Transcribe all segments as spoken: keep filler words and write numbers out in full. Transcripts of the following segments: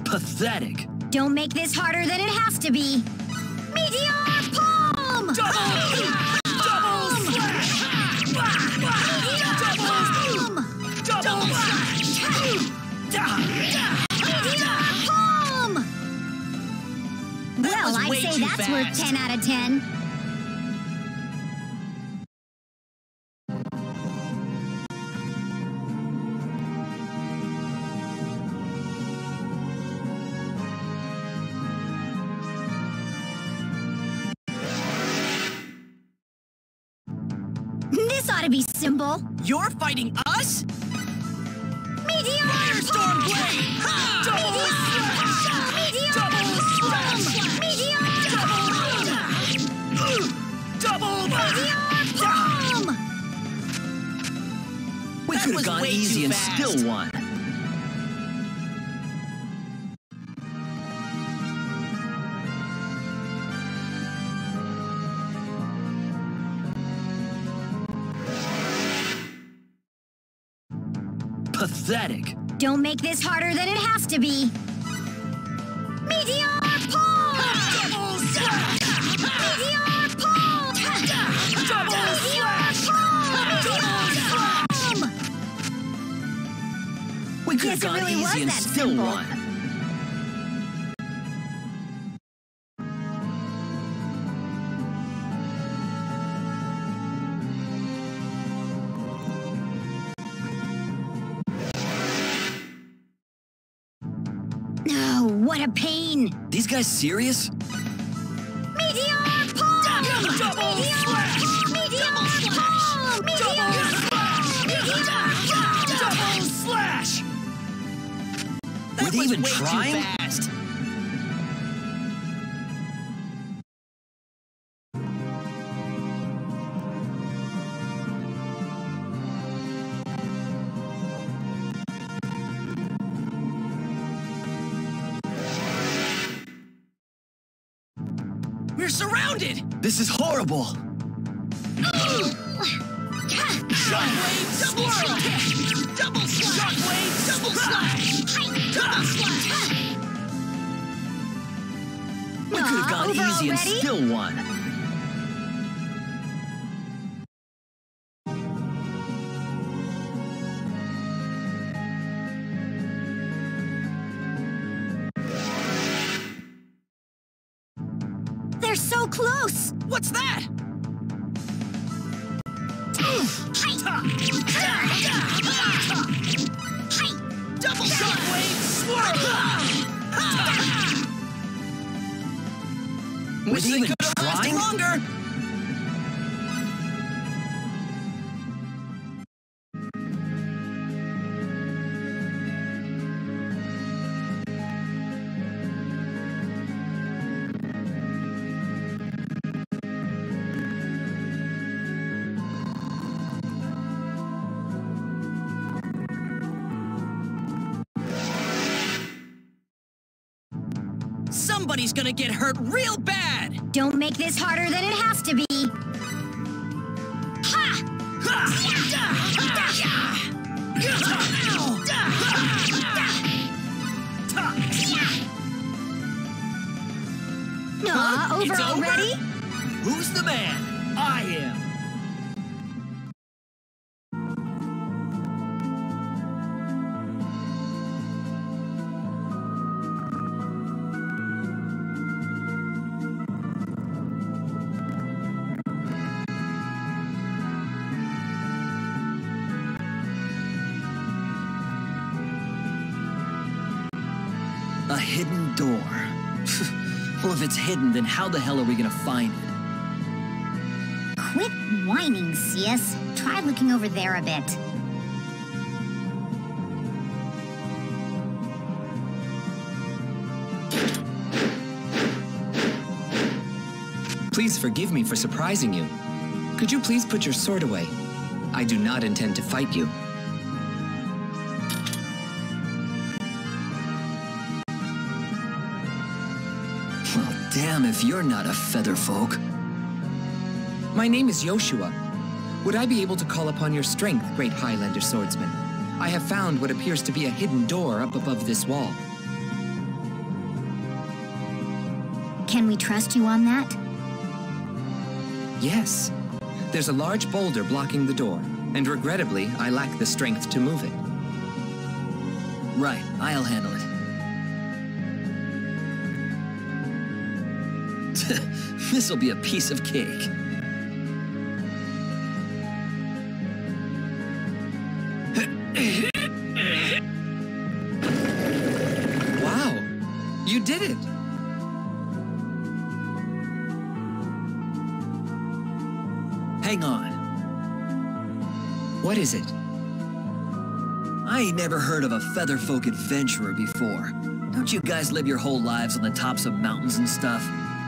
Pathetic. Don't make this harder than it has to be. Meteor Palm! Double! Double slash! Meteor Palm! Double slash! Meteor Palm! Well, was I'd way say too that's worth fast. ten out of ten. This ought to be simple. You're fighting us? Meteor Firestorm Palm! Blade! Ha! Double Double slash! Meteor Palm! Double! Meteor Palm! We That could have was gone way easy too and fast. still won. Pathetic. Don't make this harder than it has to be. Meteor Palm! Double slash! Meteor Palm! Double slash! Meteor Palm! We could have Guess it gone really was easy and that still simple. won. Oh, what a pain! These guys serious? Meteor Palm! Double Meteor slash! Palm! Meteor Palm! Meteor Palm! Meteor Palm! Double slash! That Were they was even way trying? too fast. We're surrounded! This is horrible! Shockwave, double slash! Double slash! Shockwave, double slash! Double slash! We could have Aw, gone over easy and already? still won. They're so close! What's that? Double shockwave, swirl! Were Wish they they even could have lasted trying? longer. Somebody's gonna get hurt real bad. Don't make this harder than it has to be. Ha! Aw, over It's over? already? Who's the man? I am. A hidden door. Well, if it's hidden, then how the hell are we gonna find it? Quit whining, sis. Try looking over there a bit. Please forgive me for surprising you. Could you please put your sword away? I do not intend to fight you. Well, damn if you're not a feather folk. My name is Yoshua. Would I be able to call upon your strength, great Highlander swordsman? I have found what appears to be a hidden door up above this wall. Can we trust you on that? Yes. There's a large boulder blocking the door, and regrettably, I lack the strength to move it. Right, I'll handle it. This'll be a piece of cake. Wow! You did it! Hang on. What is it? I ain't never heard of a Featherfolk adventurer before. Don't you guys live your whole lives on the tops of mountains and stuff?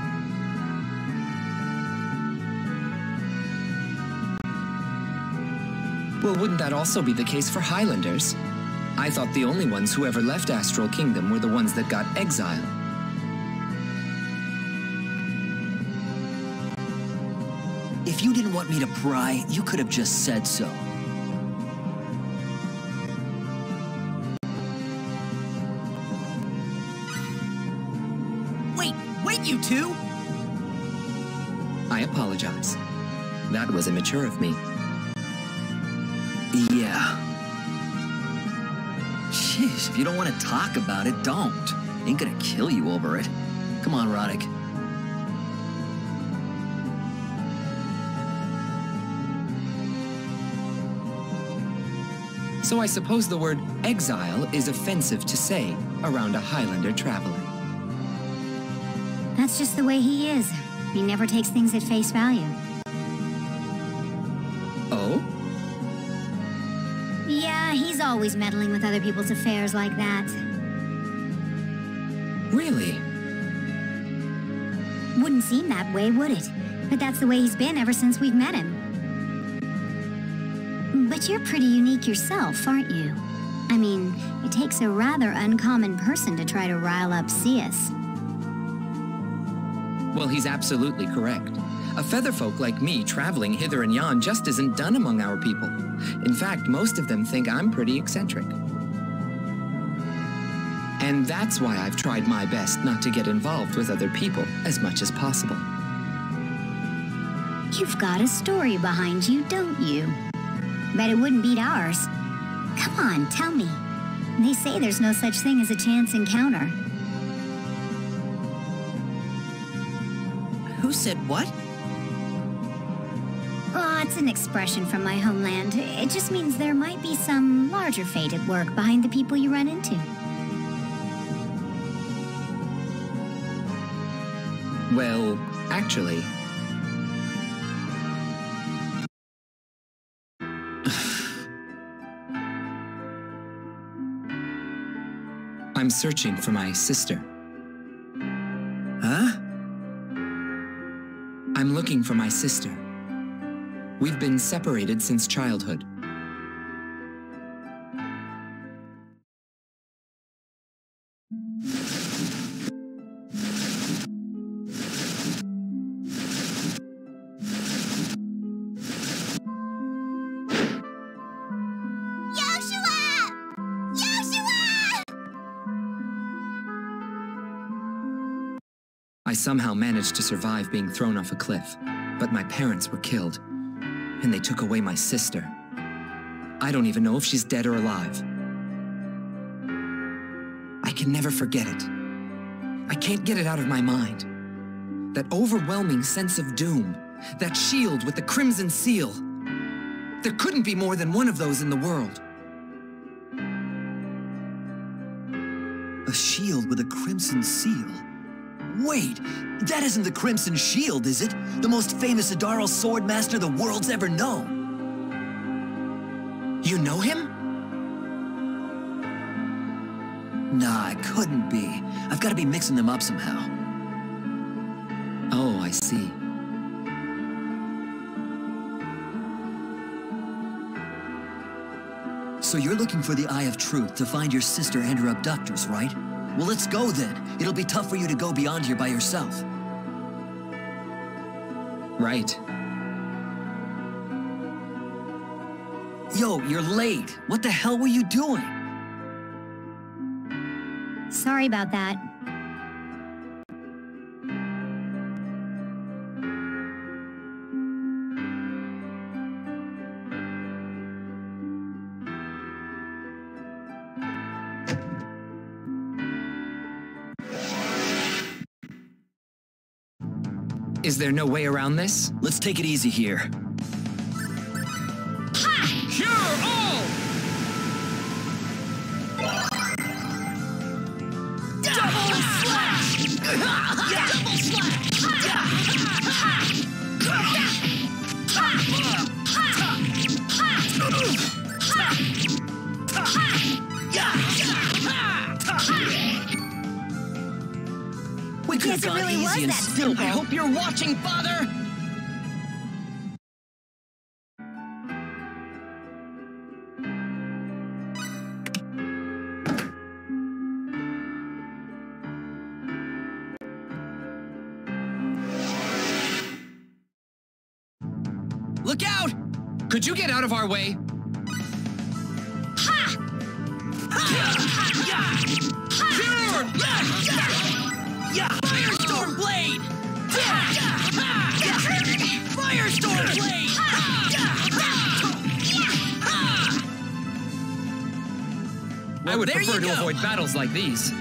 Well, wouldn't that also be the case for Highlanders? I thought the only ones who ever left Astral Kingdom were the ones that got exiled. If you didn't want me to pry, you could have just said so. Wait, wait, you two! I apologize. That was immature of me. Yeah. Jeez, if you don't want to talk about it, don't. Ain't gonna kill you over it. Come on, Roddick. So I suppose the word exile is offensive to say around a Highlander traveler. That's just the way he is. He never takes things at face value. Oh? Yeah, he's always meddling with other people's affairs like that. Really? Wouldn't seem that way, would it? But that's the way he's been ever since we've met him. But you're pretty unique yourself, aren't you? I mean, it takes a rather uncommon person to try to rile up Cius. Well, he's absolutely correct. A featherfolk like me traveling hither and yon just isn't done among our people. In fact, most of them think I'm pretty eccentric. And that's why I've tried my best not to get involved with other people as much as possible. You've got a story behind you, don't you? Bet it wouldn't beat ours. Come on, tell me. They say there's no such thing as a chance encounter. Who said what? Oh, it's an expression from my homeland. It just means there might be some larger fate at work behind the people you run into. Well, actually... I'm searching for my sister. Huh? I'm looking for my sister. We've been separated since childhood. I somehow managed to survive being thrown off a cliff, but my parents were killed, and they took away my sister. I don't even know if she's dead or alive. I can never forget it. I can't get it out of my mind. That overwhelming sense of doom, that shield with the crimson seal. There couldn't be more than one of those in the world. A shield with a crimson seal? Wait, that isn't the Crimson Shield, is it? The most famous Adaro swordmaster the world's ever known. You know him? Nah, it couldn't be. I've got to be mixing them up somehow. Oh, I see. So you're looking for the Eye of Truth to find your sister and her abductors, right? Well, let's go then. It'll be tough for you to go beyond here by yourself. Right. Yo, you're late. What the hell were you doing? Sorry about that. Is there no way around this? Let's take it easy here. Cure all! Double slash! Double We could have Guess it gone really was easy and that still. simple. I hope you're watching, Father! Look out! Could you get out of our way? Firestorm Blade! Firestorm Blade! I would there prefer you to go. avoid battles like these.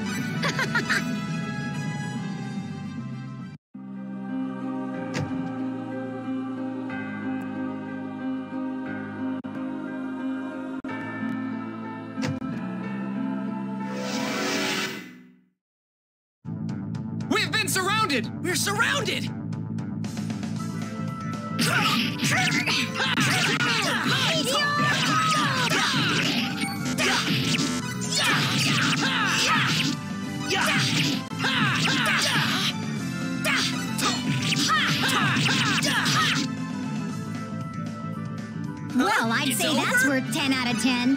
We've been surrounded! We're surrounded! Well, I'd It's say over? that's worth ten out of ten.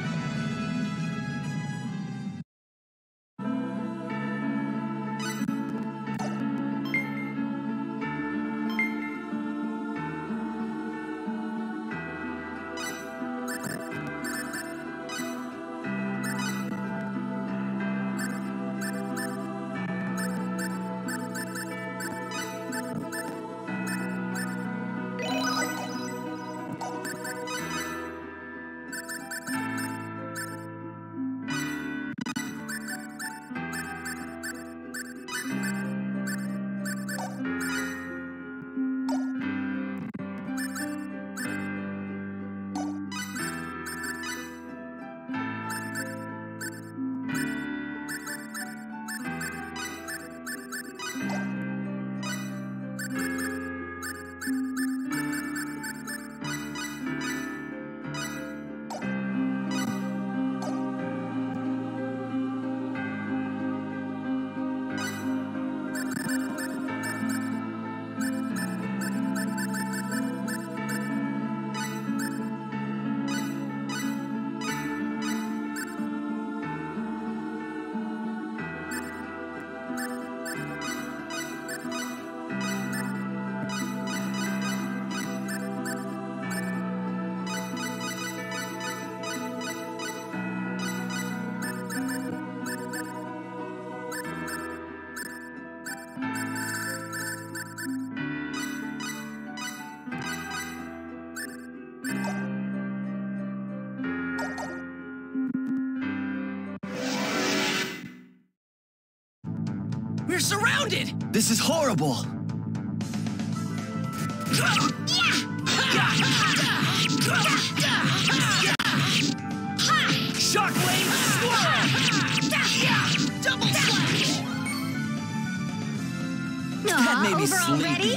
We're surrounded! This is horrible. Shockwave swirl! Double slash! That Aw, made me over sleepy. already?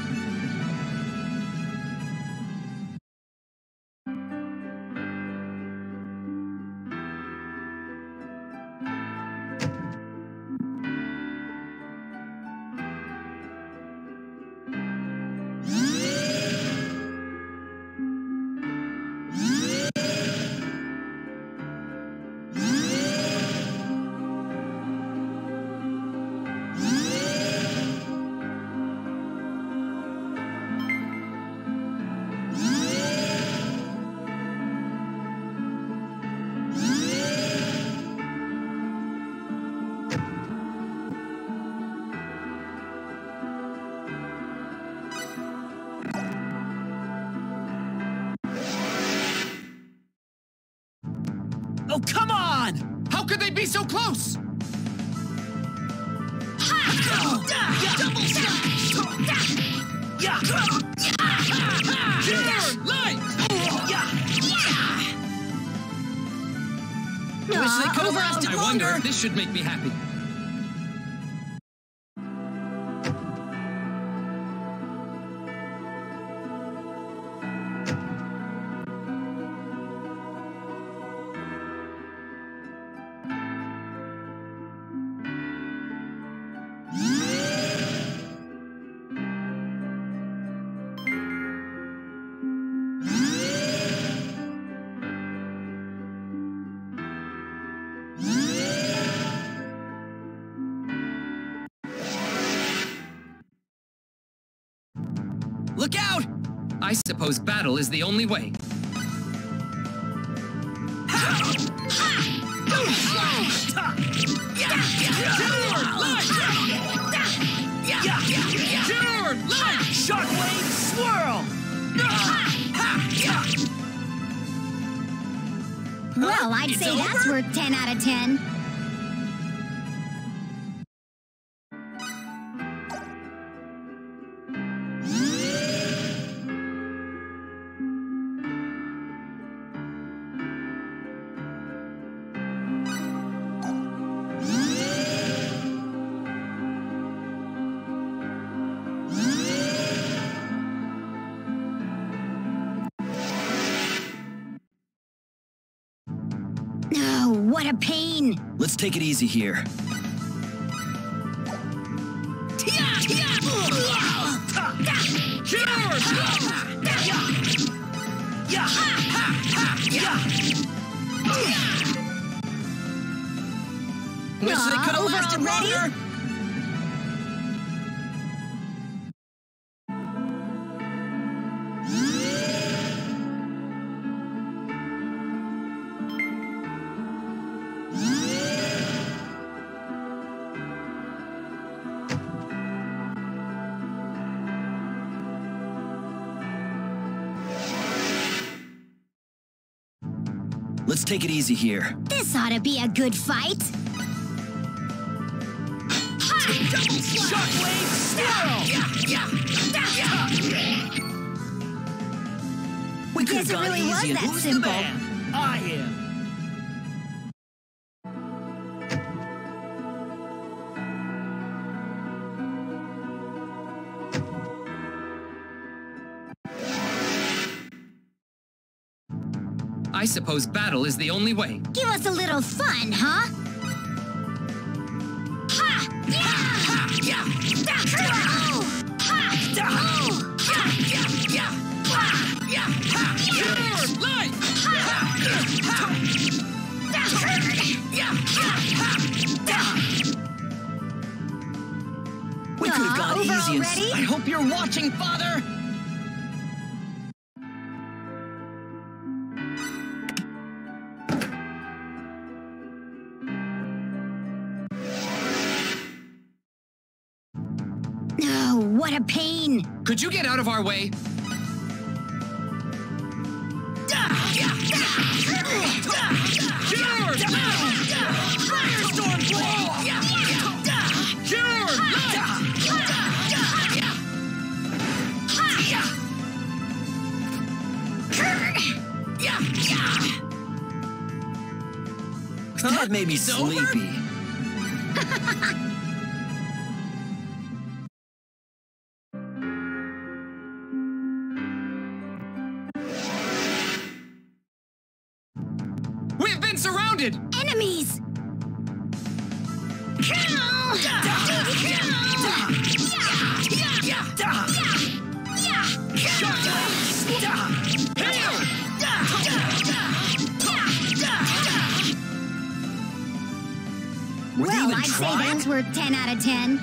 Oh, come on! How could they be so close? Double slash! I wish they could have lasted I longer. wonder, this should make me happy. Look out! I suppose battle is the only way. Shockwave swirl! Well, I'd It's say that's over? worth ten out of ten. Oh, what a pain! Let's take it easy here. Wish they Aw, could have over lasted already? longer. Let's take it easy here. This ought to be a good fight. Shockwave swirl! We could Guess have it gone really was easy. and that who's simple. the man? I am. I suppose battle is the only way. Give us a little fun, huh? Ha! Yeah! We could have Aw, gone over easy. and already? I hope you're watching, Father. Oh, what a pain! Could you get out of our way? Firestorm That made me It's over? sleepy. We've been surrounded! Enemies! Were they Well, even I'd say trying? that's worth ten out of ten.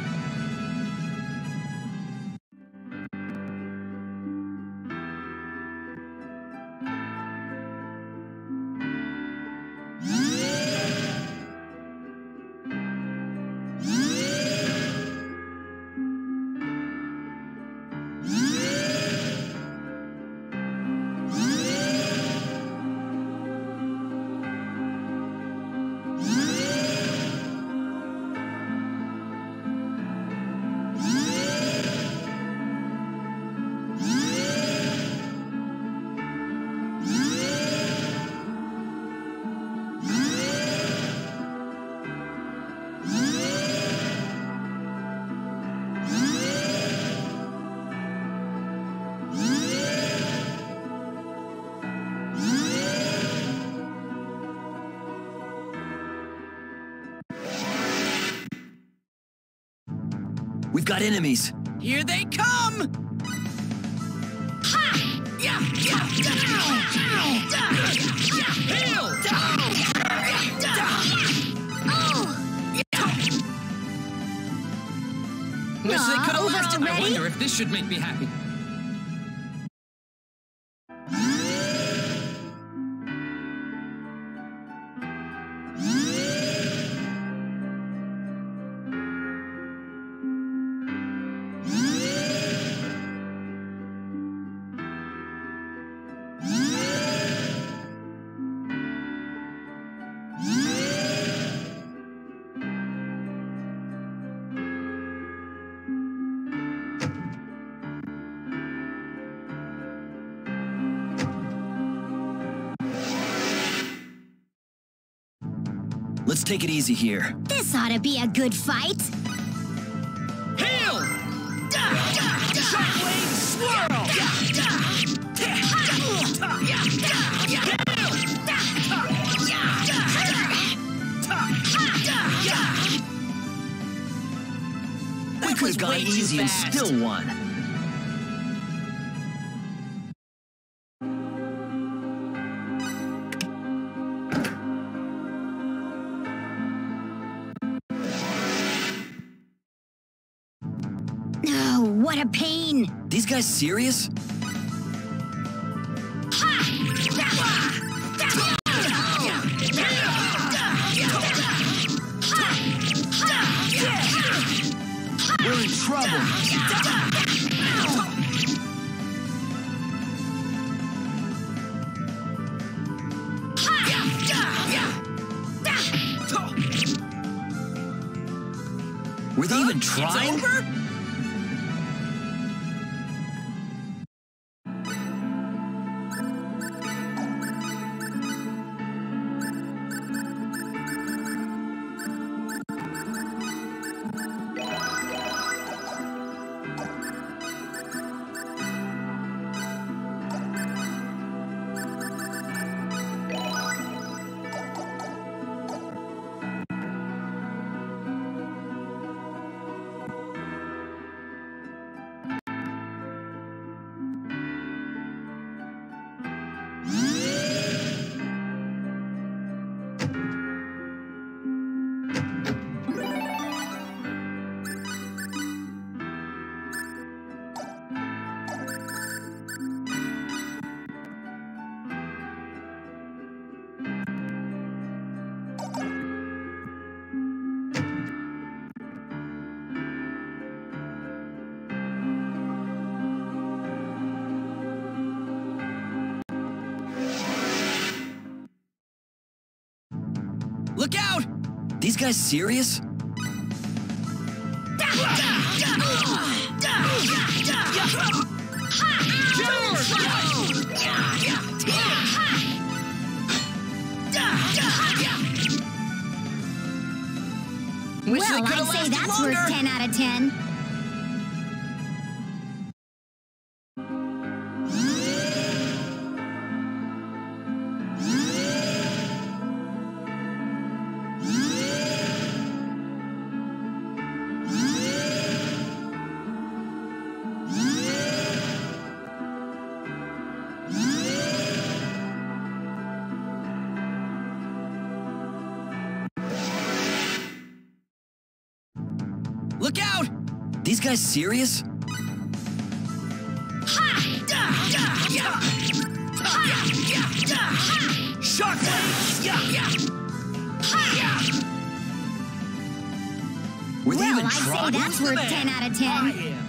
We've got enemies. Here they come! Ha! Yeah! Yeah! Heal! Wish they Aw, could have over lasted. I already? wonder if this should make me happy. Let's take it easy here. This ought to be a good fight. Heal! Shockwave swirl! We could have gone way too easy and fast. still won. Oh, what a pain. These guys serious? We're in trouble. Were they even trying? It's over? Look out! These guys serious? Wish Well, they could I'd have say lasted that's longer. worth ten out of ten. Look out! These guys serious? Were they Well, even I'd say trying? that's Who's the worth man? ten out of I ten. am.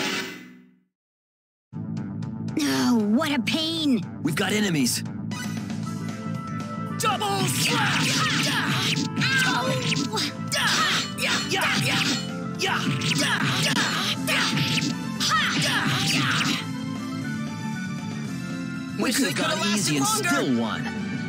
Oh, what a pain. We've got enemies. Double slash! We could have gone easy and still won.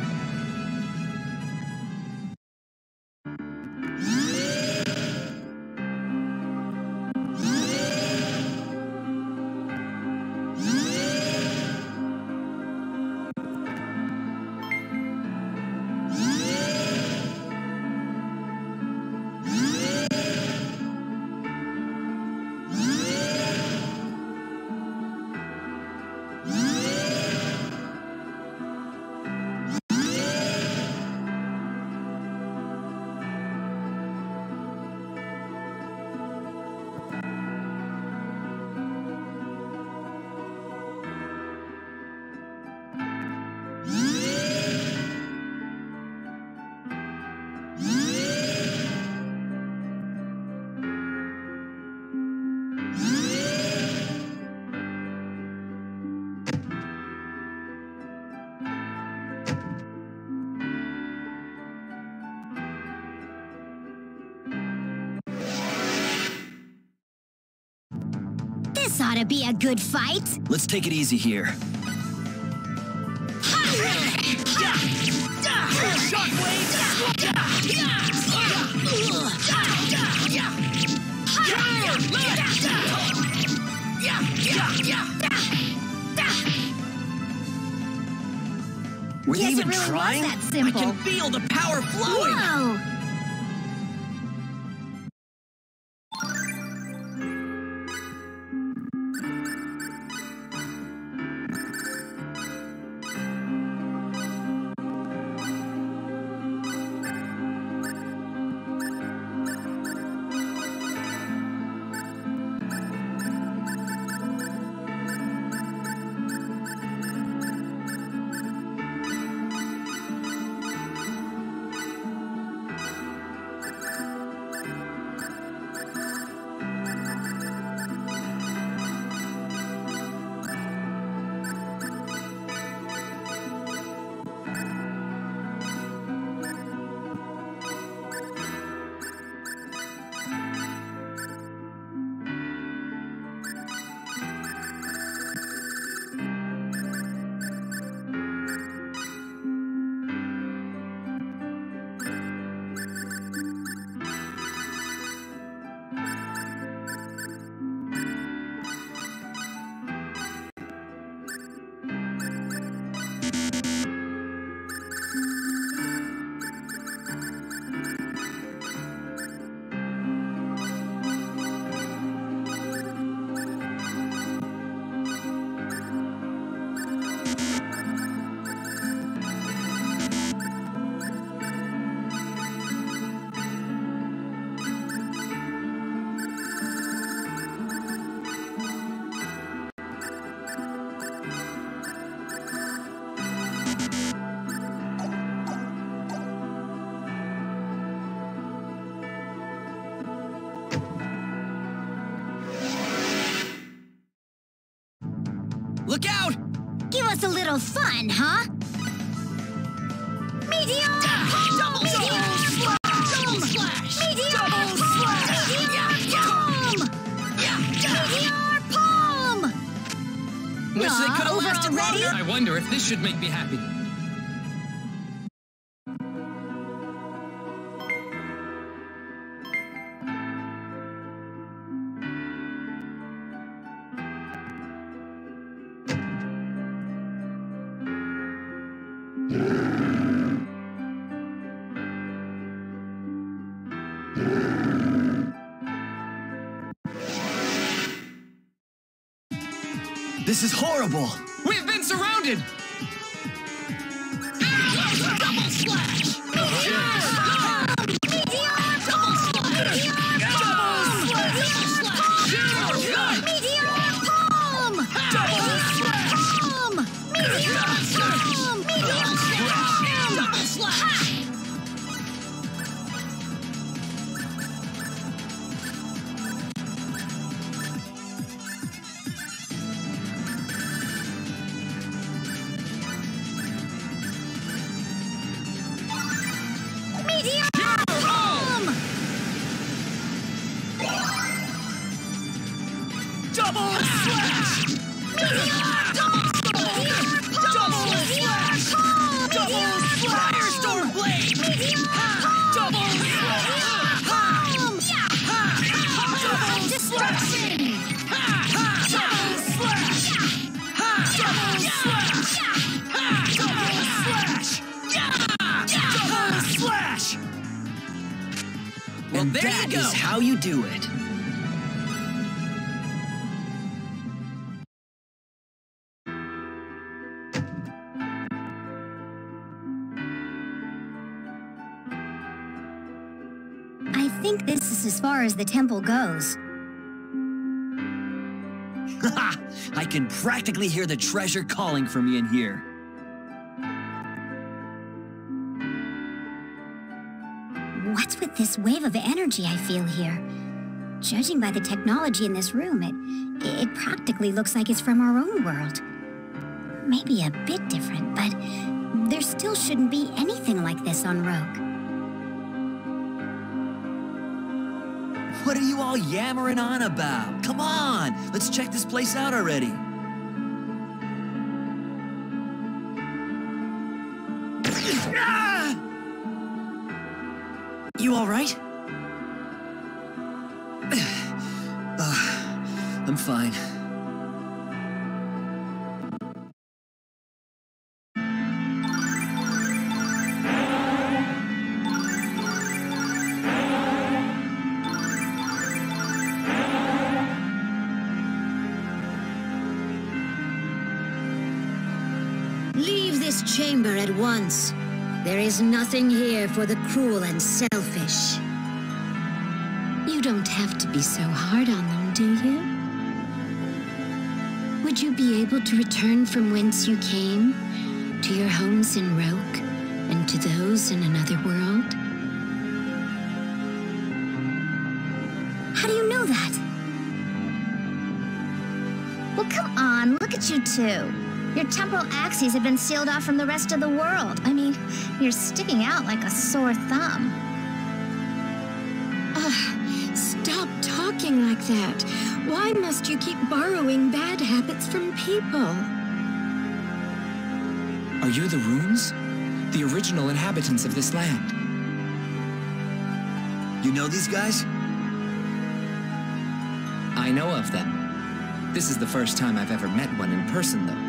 This ought to be a good fight. Let's take it easy here. Were you Guess even it really trying? was that simple. I can feel the power flowing! Whoa! Look out! Give us a little fun, huh? Meteor! Double slash! Double slash! Meteor! Double slash! Meteor palm! Wish they Aw, could have over lasted already? longer. I wonder if this should make me happy. This is horrible! We've been surrounded! Double slash! Meteor palm! Meteor palm! Meteor palm! Double slash! Palm! Meteor palm! Meteor palm! Double slash! Meteor bomb! Double slash! Meteor bomb! Double slash! Double slash! Firestorm blade! Meteor Double slash! bomb! Double Destruction! Double slash! Double slash! Double slash! Double slash! Well, And there that you go. is how you do it. I think this is as far as the temple goes. I can practically hear the treasure calling for me in here. What's with this wave of energy I feel here? Judging by the technology in this room, it, it practically looks like it's from our own world. Maybe a bit different, but there still shouldn't be anything like this on Rogue. What are you all yammering on about? Come on, let's check this place out already. Ah! You all right? uh, I'm fine. Leave this chamber at once. There is nothing here for the cruel and selfish. You don't have to be so hard on them, do you? Would you be able to return from whence you came, to your homes in Roke, and to those in another world? How do you know that? Well, come on, look at you two. Your temporal axes have been sealed off from the rest of the world. I mean, you're sticking out like a sore thumb. Ugh, stop talking like that. Why must you keep borrowing bad habits from people? Are you the runes? The original inhabitants of this land? You know these guys? I know of them. This is the first time I've ever met one in person, though.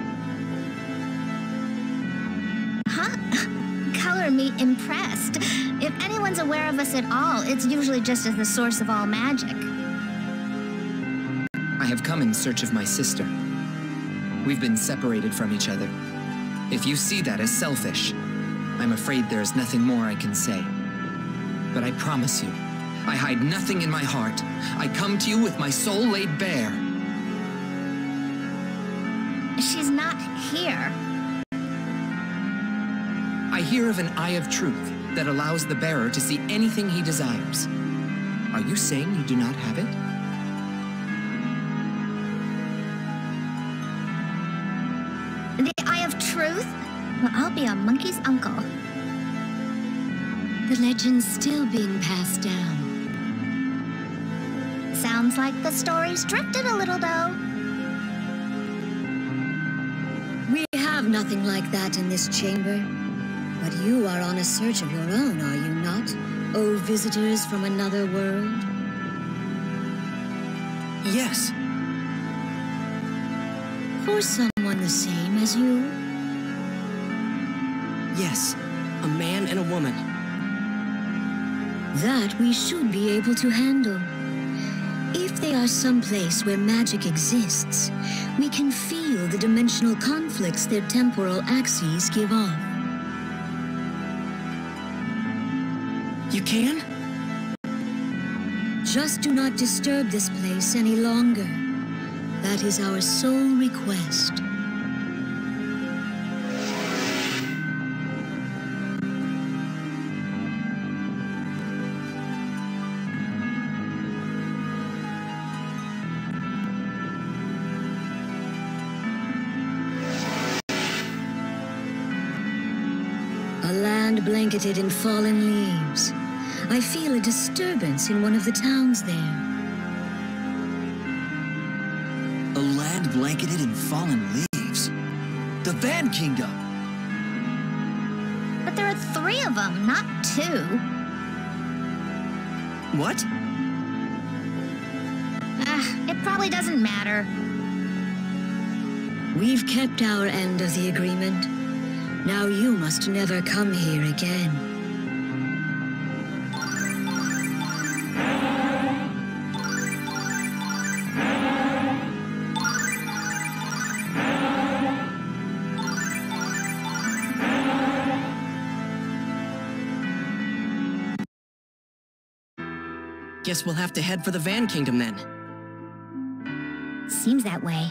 Huh? Color me impressed. If anyone's aware of us at all, it's usually just as the source of all magic. I have come in search of my sister. We've been separated from each other. If you see that as selfish, I'm afraid there is nothing more I can say. But I promise you, I hide nothing in my heart. I come to you with my soul laid bare. She's not here. I hear of an eye of truth that allows the bearer to see anything he desires. Are you saying you do not have it? The Eye of Truth? Well, I'll be a monkey's uncle. The legend's still being passed down. Sounds like the story's drifted a little, though. We have nothing like that in this chamber. But you are on a search of your own, are you not? Oh, visitors from another world? Yes. For someone the same as you? Yes. A man and a woman. That we should be able to handle. If they are someplace where magic exists, we can feel the dimensional conflicts their temporal axes give off. You can? Just do not disturb this place any longer. That is our sole request. A land land blanketed in fallen leaves. I feel a disturbance in one of the towns there. A land blanketed in fallen leaves? The Van Kingdom! But there are three of them, not two. What? Ah, it probably doesn't matter. We've kept our end of the agreement. Now you must never come here again. Guess we'll have to head for the Van Kingdom then. Seems that way.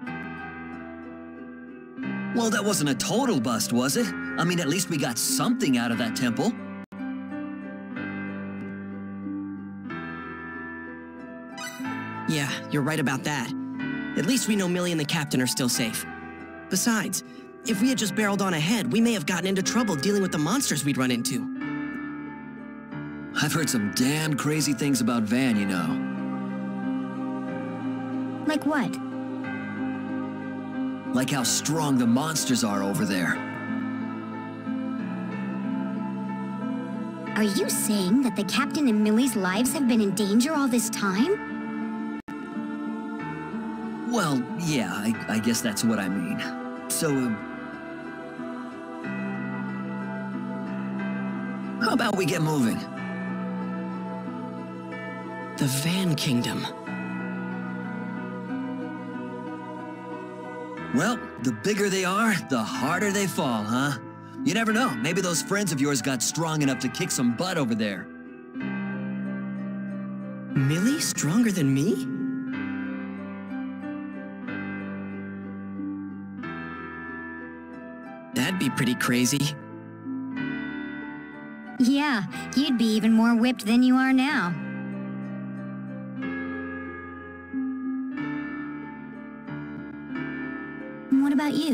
Well, that wasn't a total bust, was it? I mean, at least we got something out of that temple. Yeah, you're right about that. At least we know Millie and the captain are still safe. Besides, if we had just barreled on ahead, we may have gotten into trouble dealing with the monsters we'd run into. I've heard some damn crazy things about Van, you know. Like what? Like how strong the monsters are over there. Are you saying that the captain and Millie's lives have been in danger all this time? Well, yeah, I, I guess that's what I mean. So, uh, how about we get moving? The Van Kingdom. Well, the bigger they are, the harder they fall, huh? You never know. Maybe those friends of yours got strong enough to kick some butt over there. Millie stronger than me? That'd be pretty crazy. Yeah, you'd be even more whipped than you are now. What about you?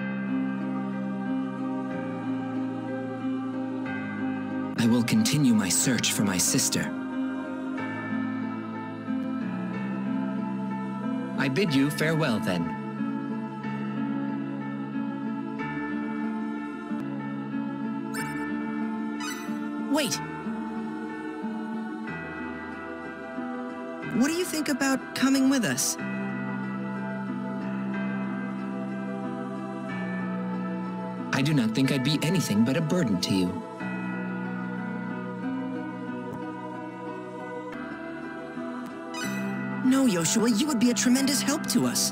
I will continue my search for my sister. I bid you farewell, then. Wait! What do you think about coming with us? I do not think I'd be anything but a burden to you. No, Yoshua, you would be a tremendous help to us.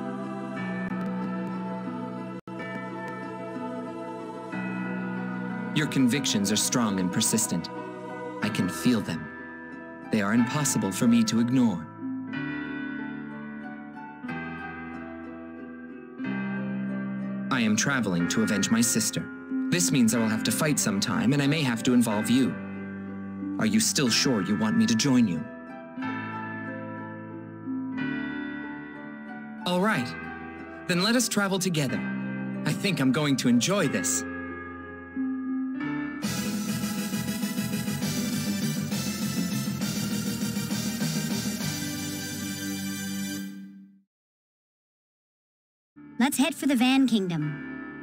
Your convictions are strong and persistent. I can feel them. They are impossible for me to ignore. I am traveling to avenge my sister. This means I will have to fight sometime, and I may have to involve you. Are you still sure you want me to join you? All right. Then let us travel together. I think I'm going to enjoy this. Let's head for the Van Kingdom.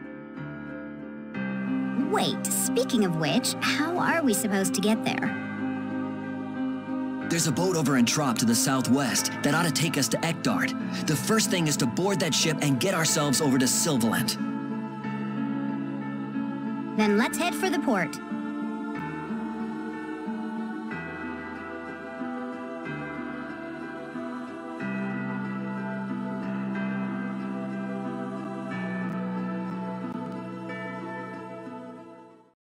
Wait, speaking of which, how are we supposed to get there? There's a boat over in Trop to the southwest that ought to take us to Ekdart. The first thing is to board that ship and get ourselves over to Sylvalant. Then let's head for the port.